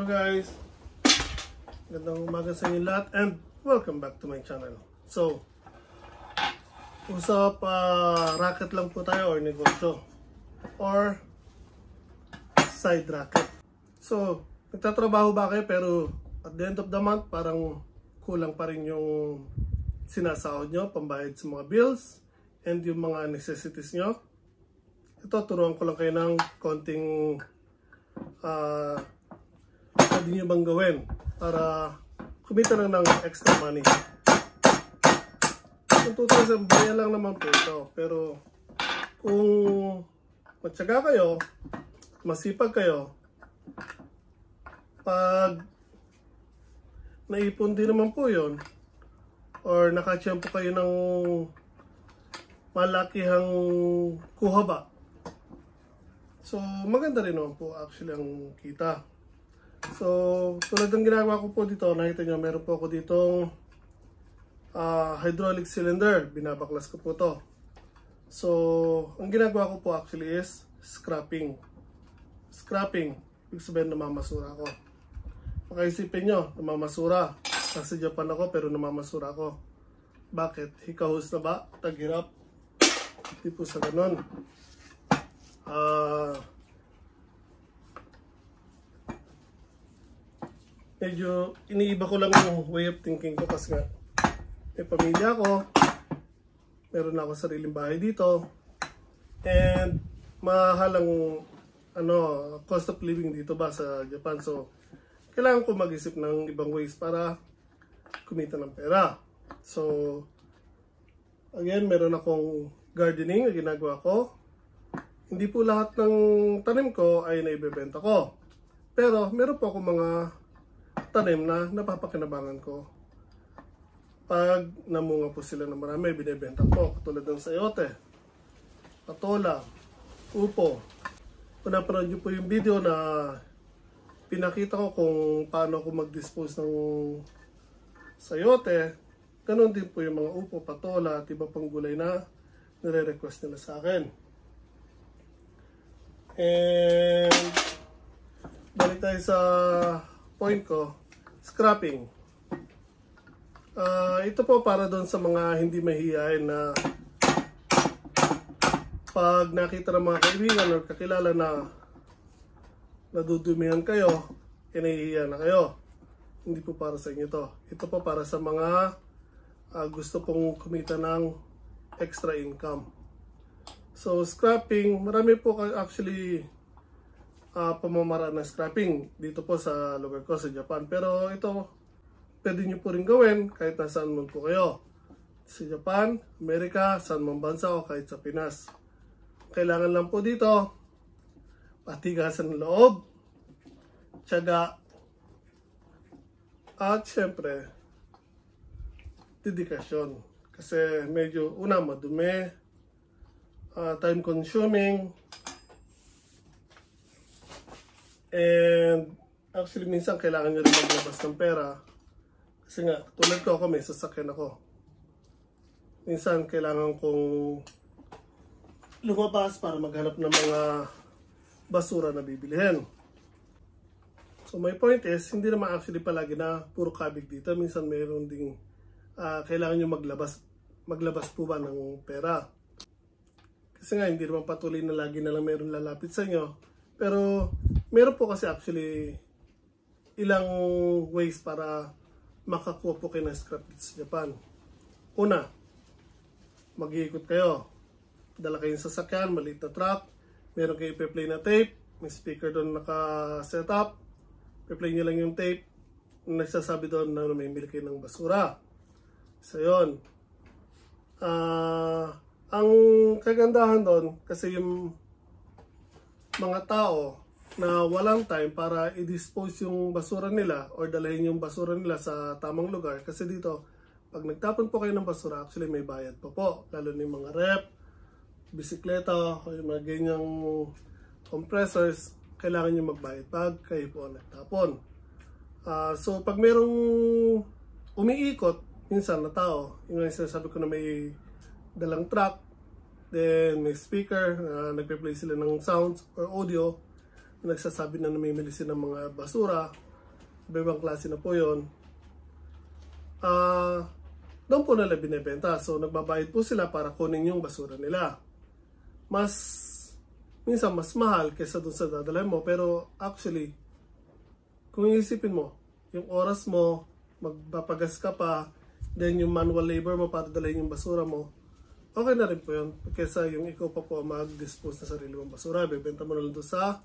guys, magandang umaga sa inyo lahat and welcome back to my channel. So, usap racket lang po tayo or negosyo or side racket. So, nagtatrabaho ba kayo pero at the end of the month parang kulang pa rin yung sinasahod nyo, pambayad sa mga bills and yung mga necessities nyo? Ito, turuan ko lang kayo ng konting pwede nyo bang gawin para kumita lang ng extra money. Kung tutusin, baya lang naman po ito. Pero kung matyaga kayo, masipag kayo, pag naipon din naman po yun, or nakatiyempo kayo ng malakihang kuhaba, so maganda rin naman po actually ang kita. So tulad ng ginagawa ko po dito, nakita nyo meron po ako ditong hydraulic cylinder, binabaklas ko po to. So ang ginagawa ko po actually is scrapping. Ibig sabihin namamasura ako. Makaisipin nyo, namamasura. Nasa Japan ako pero namamasura ako. Bakit? Hikahos na ba? Taghirap? Hindi po sa ganun. Medyo iniiba ko lang yung way of thinking ko kasi nga may pamilya ko, meron na ako sariling bahay dito, and mahalang cost of living dito ba sa Japan. So kailangan ko mag-isip ng ibang ways para kumita ng pera. So again, meron akong gardening na ginagawa ko. Hindi po lahat ng tanim ko ay naibebenta ko, pero meron po ako mga tanim na napapakinabangan ko. Pag namunga po sila ng marami, binibenta ko. Katulad ng sayote, patola, upo. Kung napanood nyo po yung video na pinakita ko kung paano ako mag-dispose ng sayote, ganun din po yung mga upo, patola at iba pang gulay na nire-request nila sa akin. And balik tayo sa point ko, scrapping. Ito po para doon sa mga hindi mahihayin na pag nakita ng mga kaibigan o kakilala na nadudumihan kayo, inahihiya na kayo. Hindi po para sa inyo to. Ito po para sa mga gusto pong kumita ng extra income. So scrapping, marami po actually pamamaraan ng scrapping dito po sa lugar ko sa Japan. Pero ito, pwede nyo po rin gawin kahit nasaan man po kayo. Sa Japan, Amerika, saan man bansa o kahit sa Pinas. Kailangan lang po dito, patigasan ng loob, tiyaga, at syempre, dedikasyon. Kasi medyo, una, madumi, time consuming, and actually minsan kailangan nyo rin maglabas ng pera. Kasi nga, tulad ko ako, may sasakyan ako. Minsan kailangan kong lumabas para maghanap ng mga basura na bibilihin. So my point is, hindi naman actually palagi na puro kabig dito. Minsan mayroon ding kailangan nyo maglabas po ba ng pera. Kasi nga, hindi naman patuloy na lagi na lang mayroon lalapit sa inyo. Pero meron po kasi actually ilang ways para makakuha po kayo ng scrap sa Japan. Una, mag-iikot kayo. Dala kayong sasakyan, maliit na truck, meron kayo ipe-play na tape, may speaker doon naka-set up, ipe-play nyo lang yung tape, nagsasabi doon na may mili kayo ng basura. So yun. Ang kagandahan doon, kasi yung mga tao na walang time para i-dispose yung basura nila or dalahin yung basura nila sa tamang lugar. Kasi dito, pag nagtapon po kayo ng basura, actually may bayad po. Lalo na yung mga rep, bisikleta, o yung mga ganyang compressors, kailangan nyo magbayad pag kayo po nagtapon. So pag merong umiikot, minsan na tao, yung sinasabi ko na may dalang truck, then may speaker, nagpe-play sila ng sounds or audio, nagsasabi na namimili sila ng mga basura. iba-ibang klase na po yun, doon po nila binibenta. So nagbabayad po sila para kunin yung basura nila. Minsan mas mahal kaysa doon sa dadalhin mo, pero actually, kung iisipin mo, yung oras mo, magpapagas ka pa, then yung manual labor mo para dalhin yung basura mo, okay na rin po yun. Kaysa yung ikaw pa po mag-dispose na sarili mong basura, bibenta mo na lang doon sa,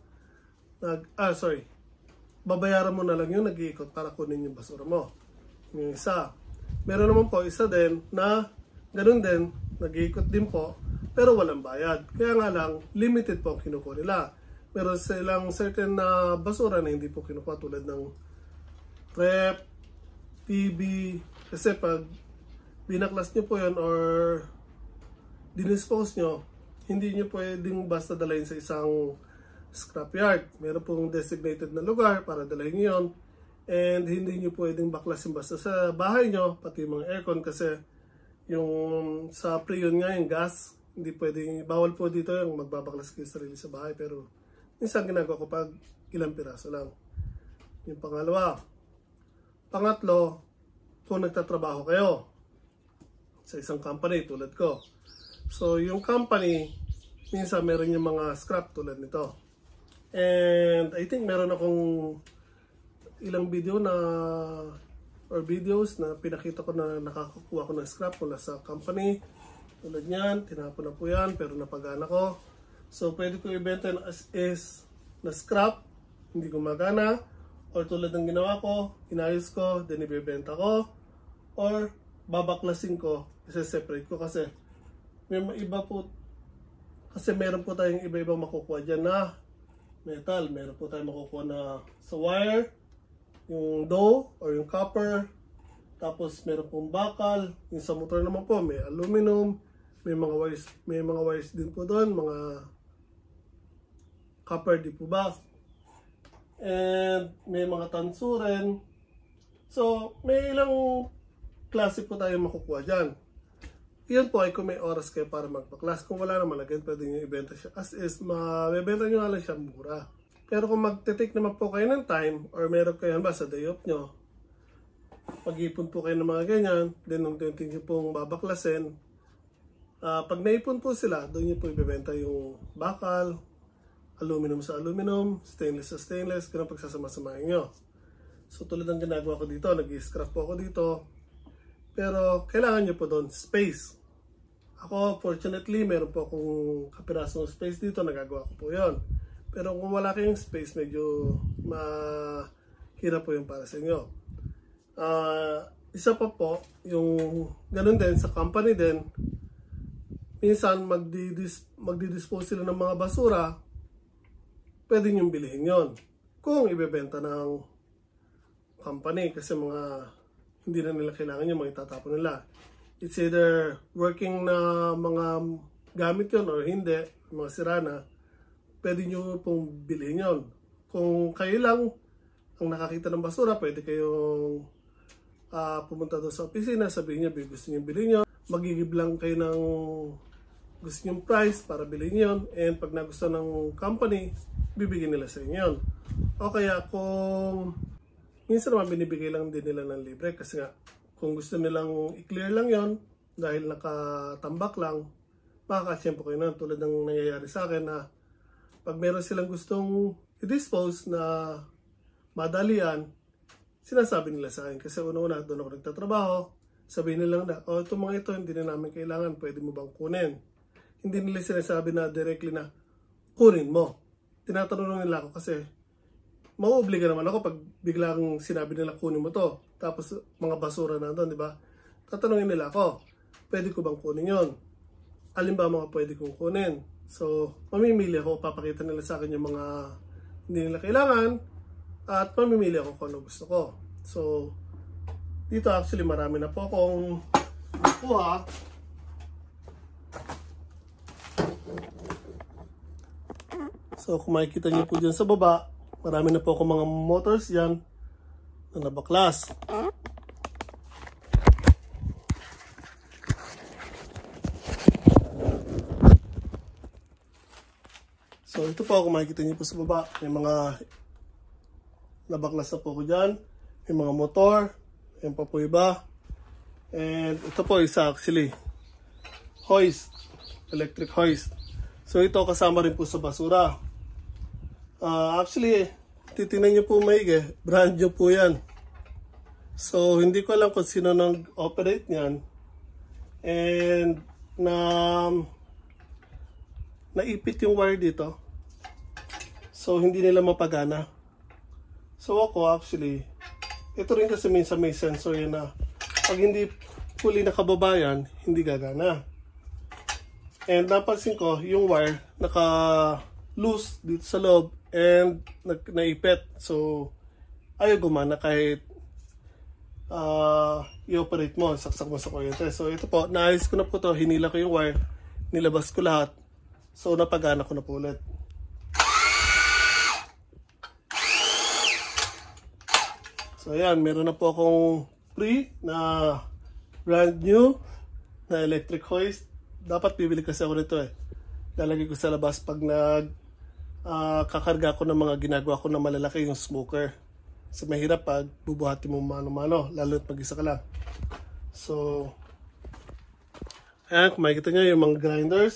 babayaran mo na lang yung nag-iikot para kunin yung basura mo. Yung isa. Meron naman po isa din na ganun din, nag-iikot din po, pero walang bayad. Kaya nga lang, limited po ang kinukuha nila. Meron silang certain na basura na hindi po kinukuha tulad ng rep, PB, kasi pag binaklas nyo po yun or dinispose nyo, hindi nyo pwedeng basta dalahin sa isang scrapyard. Meron pong designated na lugar para dalahin nyo yun. And hindi nyo pwedeng baklasin basta sa bahay nyo, pati yung mga aircon, kasi yung sa pre-on nga yung gas, hindi pwedeng, bawal po dito yung magbabaklas kayo sarili sa bahay. Pero minsan ginagawa ko pag ilang piraso lang. Yung pangalawa. Pangatlo, kung nagtatrabaho kayo sa isang company tulad ko. So yung company, minsan meron yung mga scrap tulad nito. And I think meron akong ilang video na or videos na pinakita ko na nakakakuha ko ng scrap mula sa company. Tulad niyan, tinapon na po yan pero napagana ko. So pwede ko ibenta as is na scrap, hindi gumagana. Or tulad ng ginawa ko, inayos ko, then ibebenta ko. Or babaklasin ko, isa-separate ko kasi may iba po, kasi meron po tayong iba-ibang makukuha dyan na metal. Meron po tayong makukuha na sa wire, yung dough or yung copper, tapos meron pong bakal. Yung sa motor naman po may aluminum, may mga wires din po doon, mga copper di po ba, and may mga tanso rin. So may ilang klase po tayo makukuha dyan. Yan po ay kung may oras kayo para magpaklas. Kung wala naman again, pwede nyo ibenta siya as is, mabibenta nyo nga lang siya mura. Pero kung magte-take naman po kayo ng time, or meron kayo ba sa day off nyo, pag-ipon po kayo ng mga ganyan, then nung tintin nyo pong babaklasin, pag naipon po sila, doon nyo po ibibenta yung bakal, aluminum sa aluminum, stainless sa stainless, ganun pagsasama-samahin nyo. So tulad ng ginagawa ko dito, nag-scrap po ako dito, pero kailangan nyo po doon space. Ako, fortunately, meron po akong kapirasong space dito, nagagawa ko po yon. Pero kung wala kayong space, medyo mahirap po yung para sa inyo. Isa pa po, yung ganun din sa company din, minsan magdi-dispose sila ng mga basura, pwede nyo bilhin yon kung ibebenta ng company, kasi hindi na nila kailangan yung mga itatapon nila. It's either working na mga gamit yon or hindi, mga sira na, pwede nyo pong bilhin yon. Kung kayo lang ang nakakita ng basura, pwede kayong pumunta doon sa opisina, sabihin nyo, gusto nyo bilhin nyo. Magigib lang kayo ng gusto nyo price para bilhin yon. And pag nagusto ng company, bibigyan nila sa inyo yun. O kaya kung minsan naman binibigay lang din nila ng libre, kasi nga kung gusto nilang i-clear lang yon dahil nakatambak lang, makakasya po kayo na. Tulad ng nangyayari sa akin na pag meron silang gustong i-dispose na madalian, sinasabi nila sa akin. Kasi una-una, doon ako nagtatrabaho, sabihin nila na, itong mga ito, hindi na namin kailangan, pwede mo bang kunin? Hindi nila sinasabi na directly na, kunin mo. Tinatanong nila ako kasi, mauobliga naman ako pag biglang sinabi nila, kunin mo to. Tapos, mga basura na doon, di ba? Tatanungin nila ako, pwede ko bang kunin yon? Alin ba mga pwede kong kunin? So, mamimili ako, papakita nila sa akin yung mga hindi nila kailangan, at mamimili ako kung ano gusto ko. So, dito actually marami na po akong nakuha. So, kung makikita niyo po dyan sa baba, marami na po akong mga motors dyan na nabaklas. So ito po, kung makikita niyo po sa baba, may mga nabaklas na po ko dyan. Yung mga motor. Yan pa po iba. And ito po isa actually. Hoist. Electric hoist. So ito kasama rin po sa basura. Actually, titingnan nyo po maigi. Brand new po yan. So hindi ko alam kung sino nag-operate niyan. And naipit yung wire dito. So hindi nila mapagana. So ako actually, ito rin kasi minsan may sensor yan na pag hindi fully nakababa yan, hindi gagana. And napansin ko, yung wire naka-loose dito sa loob and naipit. So ayaw gumana kahit i-operate mo, saksak mo sa kuryente. So ito po, naayos ko na po to, hinila ko yung wire, nilabas ko lahat. So napagana ko na po ulit. So ayan, meron na po akong free na brand new na electric hoist. Dapat bibili kasi ako nito eh. Lalagay ko sa labas pag kakarga ko ng mga ginagawa ko na malalaki yung smoker. Kasi mahirap pag bubuhati mo mano-mano, lalo at mag-isa ka lang. So, ayan, kung makikita nyo yung mga grinders.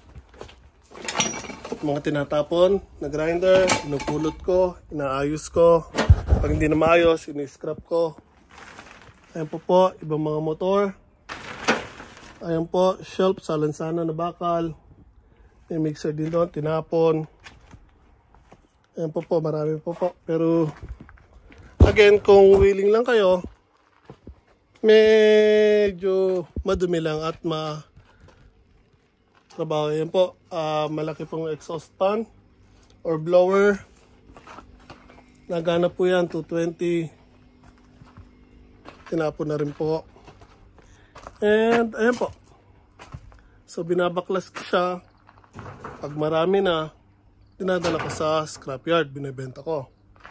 Mga tinatapon na grinder, inupulot ko, inaayos ko. Pag hindi na maayos, ini-scrap ko. Ayan po, ibang mga motor. Ayan po, shelf sa lansana na bakal. May mixer din doon, tinapon. Ayan po, marami po. Pero, again, kung willing lang kayo, medyo madumi lang at trabaho. Ayan po, malaki pong exhaust fan or blower. Nagana po yan, 220. Tinapon na rin po. And ayan po. So binabaklas ko siya. Pag marami na, dinadala ko sa scrapyard, binibenta ko.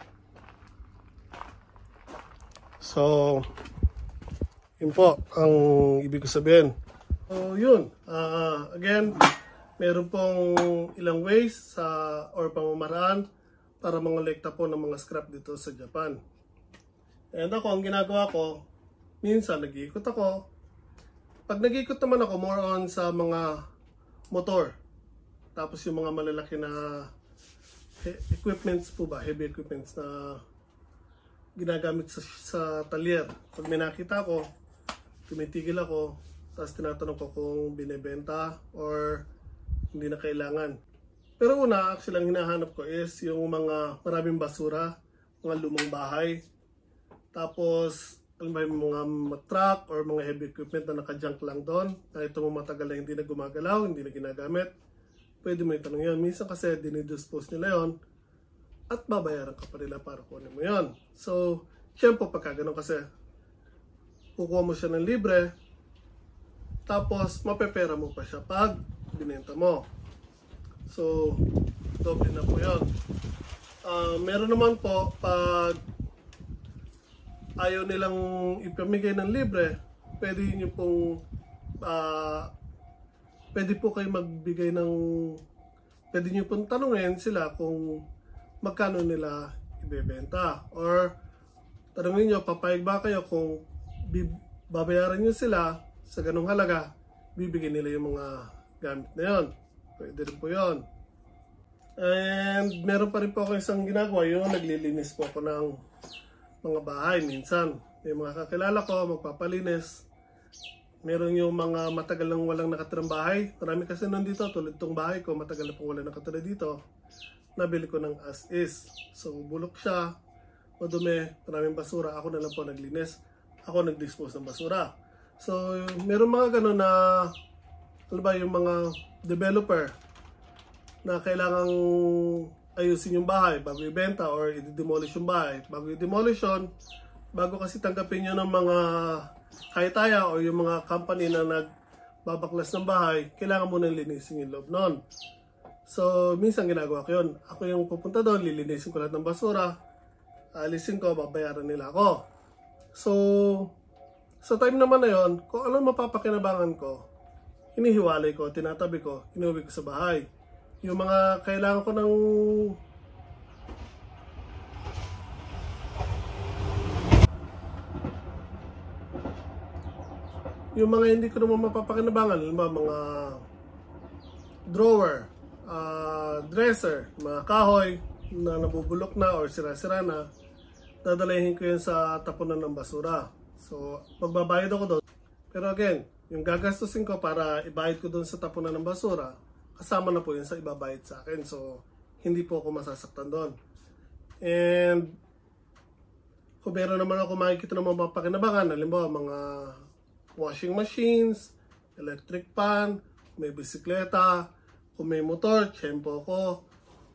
So yun po ang ibig ko sabihin. So yun, again, meron pong ilang ways or pamamaraan para mangolekta po ng mga scrap dito sa Japan. And ako, ang ginagawa ko, minsan nag-iikot ako. Pag nag-iikot naman ako, more on sa mga motor. Tapos yung mga malalaki na equipments po ba, heavy equipments na ginagamit sa talyer. Pag may nakita ko, tumitigil ako, tapos tinatanong ko kung binibenta or hindi na kailangan. Pero una, actually ang hinahanap ko is yung mga maraming basura, mga lumang bahay. Tapos, alam ba yung mga truck or mga heavy equipment na naka-junk lang doon, na ito mo matagal na hindi na gumagalaw, hindi na ginagamit. Pwede mo itanong yun. Minsan kasi dinidispose nila yun at babayaran ka pa nila para kunin mo yun. So, syempre pagka ganun kasi, kukuha mo siya ng libre, tapos mapepera mo pa siya pag binenta mo. So, doble na po yun. Meron naman po, pag ayaw nilang ipamigay ng libre, pwede nyo pong, pwede po kayo magbigay ng, pwede nyo pong tanungin sila kung magkano nila ibebenta. Or, tanungin nyo, papayag ba kayo kung babayaran nyo sila sa ganong halaga, bibigyan nila yung mga gamit na yun. Pwede rin po yun. And meron pa rin po ako isang ginagawa, yung naglilinis po ako ng mga bahay minsan. May mga kakilala ko, magpapalinis. Meron yung mga matagal nang walang nakatirang bahay. Marami kasi nandito, tulad itong bahay ko, matagal na pong walang nakatira dito. Nabili ko ng as is. So bulok siya, madumi, maraming basura. Ako na lang po naglinis. Ako nag-dispose ng basura. So meron mga gano'n na, ano ba, yung mga developer na kailangang ayusin yung bahay bago ibenta or i-demolish yung bahay. Bago i-demolish yun, bago kasi tanggapin nyo ng mga kayataya o yung mga company na nagbabaklas ng bahay, kailangan mo nang linisin yung loob nun. So, minsan ginagawa ko yun. Ako yung pupunta doon, lilinisin ko lahat ng basura, alisin ko, babayaran nila ako. So, sa time naman na yun, kung ano mapapakinabangan ko, hinihiwalay ko, tinatabi ko, inuwi ko sa bahay. Yung mga kailangan ko ng Yung mga hindi ko naman mapapakinabangan, mga drawer, dresser, mga kahoy na nabubulok na or sira-sira na, dadalhin ko yun sa tapunan ng basura. So, magbabayad ako doon. Pero again, yung gagastusin ko para ibayad ko doon sa tapunan ng basura, kasama na po yun sa ibabayad sa akin. So, hindi po ako masasaktan doon. And, kung meron naman ako makikita ng mga pakinabangan, halimbawa mga washing machines, electric pan, may bisikleta, kung may motor, tiyempo ko,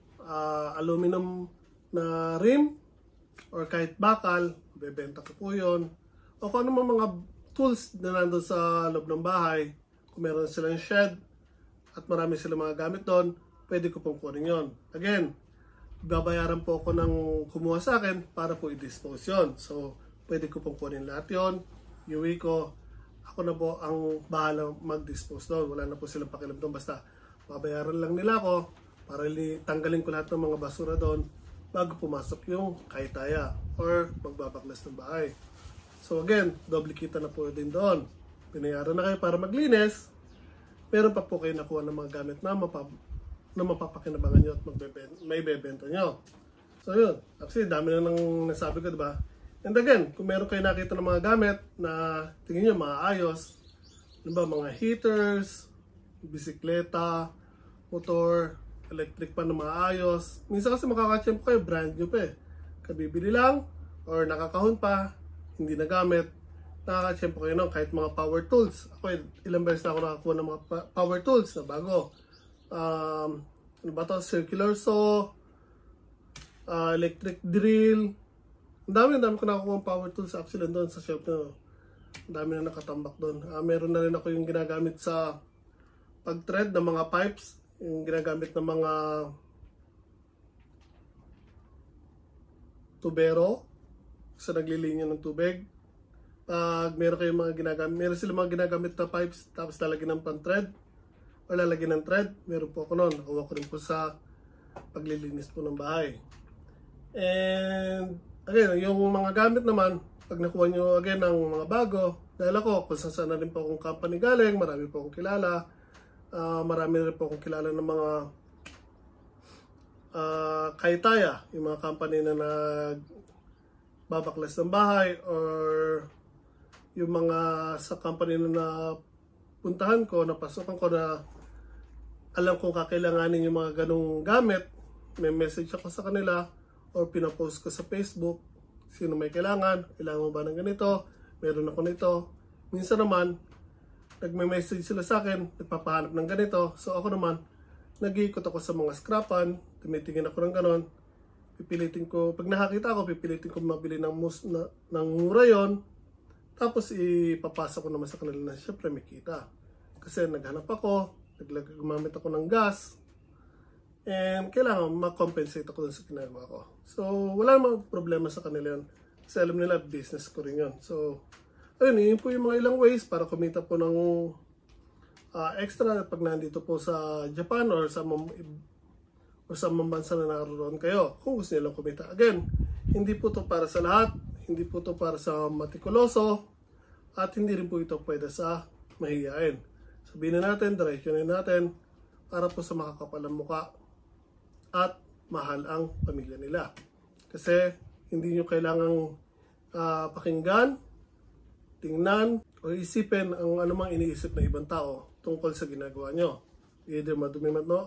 aluminum na rim, or kahit bakal, bebenta ko po yun. O kung ano mga tools na nandun sa loob ng bahay, kung meron silang shed, at marami silang mga gamit doon, pwede ko pong kunin yun. Again, babayaran po ako ng kumuha sa akin para po i-dispose yun. So, pwede ko pong kunin lahat yun, iuwi ko, ako na po ang bahala mag-dispose doon. Wala na po silang pakialam doon, basta babayaran lang nila ako para tanggalin ko lahat ng mga basura doon bago pumasok yung kaitaya or magbabaklas ng bahay. So again, doble kita na po din doon. Binayaran na kayo para maglinis, meron pa po kayo nakuha ng mga gamit na mapapakinabangan nyo at may bebenta nyo. So yun, actually dami na nang nasabi ko, diba? And again, kung meron kayo nakita ng mga gamit na tingin nyo maayos, diba, mga heaters, bisikleta, motor, electric pan na maayos. Minsan kasi makakachempo kayo, brand new pa eh. Kabibili lang, or nakakahon pa, hindi nagamit, nakakachempo kayo ng kahit mga power tools. Ako, ilang beses na ako nakakuha ng mga power tools na bago. Ano ba to? Circular saw, electric drill. Ang dami ko nakakuha ng power tools actually doon sa shop na. Ang dami na nakatambak doon. Meron na rin ako yung ginagamit sa pag-thread ng mga pipes, yung ginagamit ng mga tubero sa naglilinya ng tubig. Pag meron kayong mga ginagamit, meron silang mga ginagamit na pipes tapos lalagyan ng pan-thread o lalagyan ng thread, meron po ako noon. Nakuha ko rin po sa paglilinis po ng bahay. And again, yung mga gamit naman, pag nakuha nyo again ng mga bago, dahil ako, kung saan na rin po akong company galing, marami po akong kilala, marami rin po akong kilala ng mga kaitaya, yung mga company na nagbabaklas ng bahay, or yung mga sa company na puntahan ko, napasukan ko na alam kong kakailanganin yung mga ganong gamit, may message ako sa kanila or pinapost ko sa Facebook, sino may kailangan mo ba ng ganito, meron ako nito. Minsan naman, nagme-message sila sa akin, nagpapahanap ng ganito. So ako naman, nag-iikot ako sa mga scrapan, tumitingin ako ng ganon, pipilitin ko, pag nakakita ako, pipilitin ko mabili ng mura yon, tapos ipapasa ko naman sa kanila na syempre may kita. Kasi naghanap ako, gumamit ako ng gas, and kailangan ma-compensate ako dun sa ginagawa ko. So wala namang problema sa kanila yun, kasi alam nila business ko rin yun. So ayun, yun po yung mga ilang ways para kumita po ng extra pag nandito po sa Japan or sa mga bansa na naroon kayo, kung gusto nilang kumita. Again, hindi po to para sa lahat, hindi po to para sa matikuloso, at hindi rin po ito pwede sa mahihain. Sabihin na natin, direksyonin natin para po sa makakapalang muka at mahal ang pamilya nila. Kasi hindi nyo kailangang pakinggan, tingnan, o isipin ang anumang iniisip ng ibang tao tungkol sa ginagawa nyo. Either madumi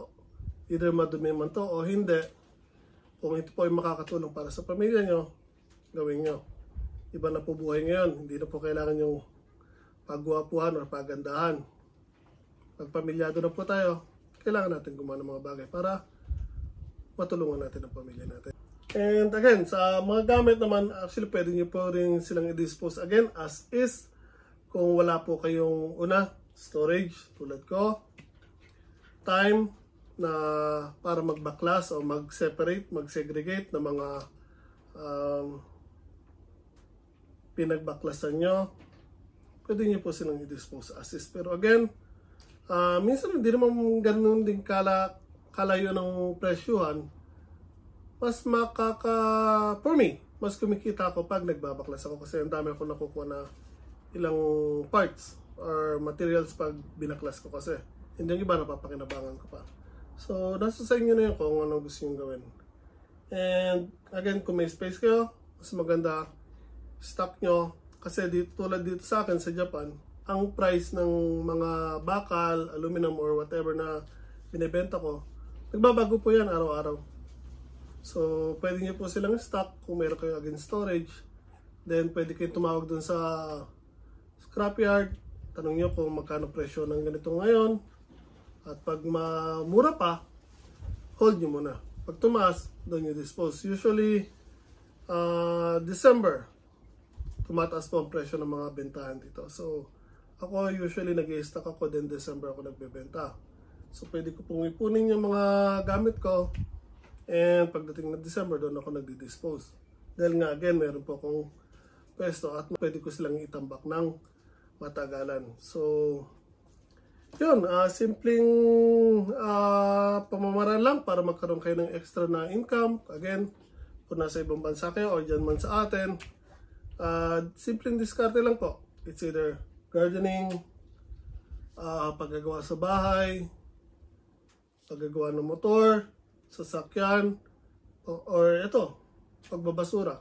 man to o hindi. Kung ito po ay makakatulong para sa pamilya nyo, gawin nyo. Iba na po buhay ngayon. Hindi na po kailangan yung pagguwapuhan o pagandahan. Pag pamilyado na po tayo, kailangan natin gumawa ng mga bagay para matulungan natin ang pamilya natin. And again, sa mga gamit naman, actually pwede nyo po rin silang i-dispose again as is. Kung wala po kayong storage tulad ko, time na para magbaklas o mag-separate, mag-segregate ng mga pinagbaklasan nyo, pwede nyo po silang i-dispose as is. Pero again, minsan hindi naman ganun din kalayo ng presyuhan. Mas for me, mas kumikita ako pag nagbabaklas ako kasi ang dami ako nakukuha na ilang parts. or materials pag binaklas ko kasi. Hindi yung iba napapakinabangan ko pa. So, nasa sa inyo na yun kung anong gusto nyo gawin. And again, kung may space kayo, mas maganda stock nyo. Kasi tulad dito sa akin sa Japan, ang price ng mga bakal, aluminum or whatever na binibenta ko, nagbabago po yan araw-araw. So, pwede nyo po silang stock kung meron kayo again storage. Then, pwede kayo tumawag dun sa scrapyard. Tanong nyo kung magkano presyo ng ganito ngayon. At pag mura pa, hold nyo muna. Pag tumaas, doon nyo dispose. Usually, December, tumataas po ang presyo ng mga bentahan dito. So, ako usually nag-i-stock ako, then December ako nagbebenta. So, pwede ko pong ipunin yung mga gamit ko. And pagdating ng December, doon ako nagdi-dispose. Dahil nga, again, meron po akong pwesto at pwede ko silang itambak ng matagalan. So, yun, simpleng pamamaraan lang para magkaroon kayo ng extra na income. Again, kung nasa ibang bansa kayo o dyan man sa atin, simpleng diskarte lang po. It's either gardening, paggagawa sa bahay, paggagawa ng motor, sasakyan, or ito, pagbabasura.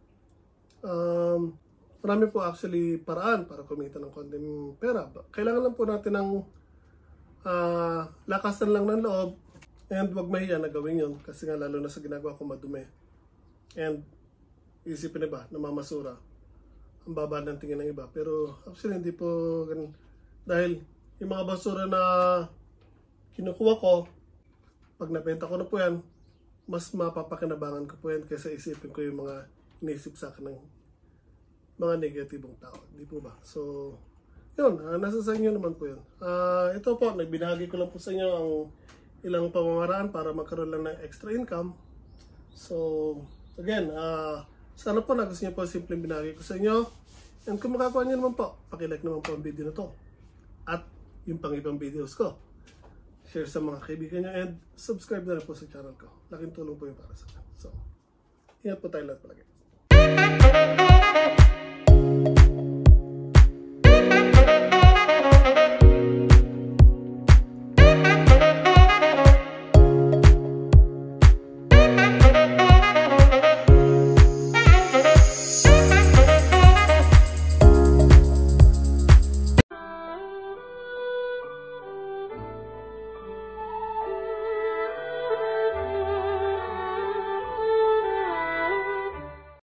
Marami po actually paraan para kumita ng konting pera. Kailangan lang po natin ng lakasan lang ng loob and wag mahiya na gawin yun kasi nga lalo na sa ginagawa ko madumi. And isipin na ba, namamasura. Ang baba ng tingin ng iba. Pero actually hindi po ganun. Dahil yung mga basura na kinukuha ko, pag nabenta ko na po yan, mas mapapakinabangan ko po yan kaysa isipin ko yung mga inisip sa akin ng mga negatibong tao. Di po ba? So, yun. Nasa sa inyo naman po yun. Ito po, nagbinahagi ko lang po sa inyo ang ilang pamamaraan para magkaroon lang ng extra income. So, again, sana po na gusto niyo po simpleng binahagi ko sa inyo. And kung makakuha niyo naman po, pakilike naman po ang video na to. At yung pang ibang videos ko. Share sa mga kaibigan nyo and subscribe na rin po sa channel ko. Laking tulong po yung para sa akin. So, ingat po tayo lahat palagi.